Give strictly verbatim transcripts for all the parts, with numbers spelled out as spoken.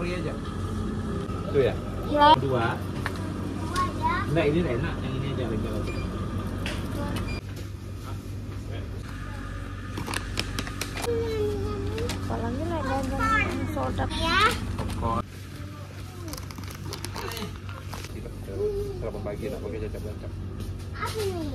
sekali aja. Itu ya? Ya. Dua. Enggak, ini enak. Yang ini aja lagi. Apalagi lah jajan soda. Ya. Popcorn. Kita pembagi tak pakai jajak-jajak. Apa nih?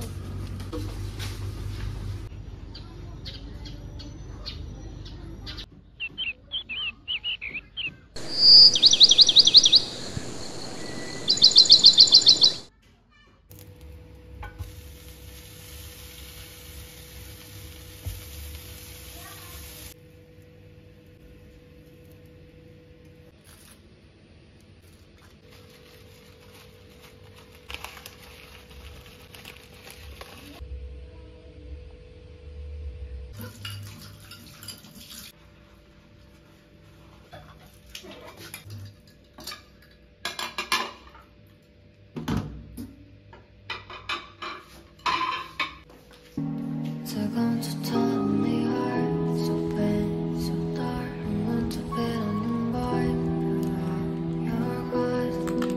뜨거운 듯한 내 heart so bad, so dark. I'm going to bed on the boy. Your eyes,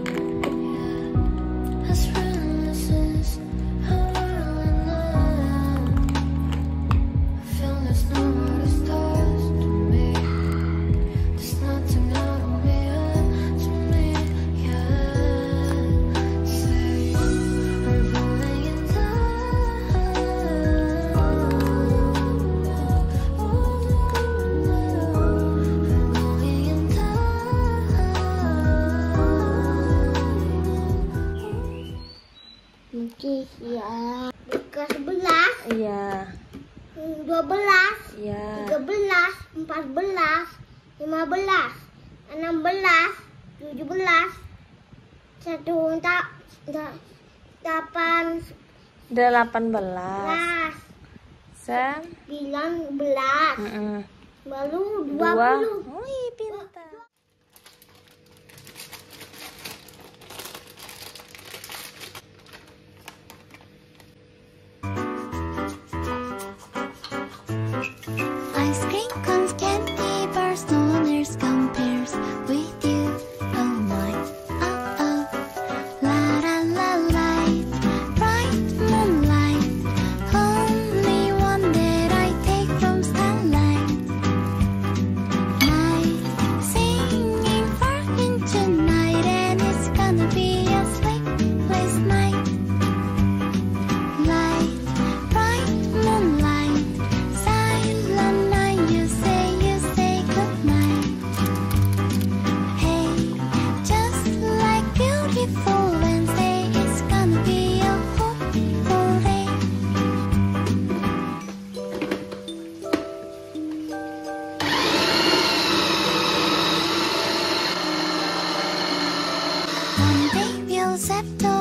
yeah. As reminiscence, how will I know? I feel there's no other stars to me. There's nothing out of me to me, yeah. Say we're falling in time. Mungkin ya. Ke sebelas. Iya. Dua belas. Iya. Tiga belas. Empat belas. Lima belas. Enam belas. Tujuh belas. Satu tak. Delapan Delapan belas. belas. Sembilan. Sembilan belas. Mm-mm. Baru dua Dua. puluh. Wih, pintar. Ice cream cones, candy bars, no one else compares with you. Oh my, oh oh, la la la light, bright moonlight, only one that I take from starlight. Night, singing far into night, and it's gonna be a sleepless night. Light, bright moonlight, silent night, you say, you say goodnight. Hey, just like beautiful Wednesday, it's gonna be a hopeful day. Monday feels after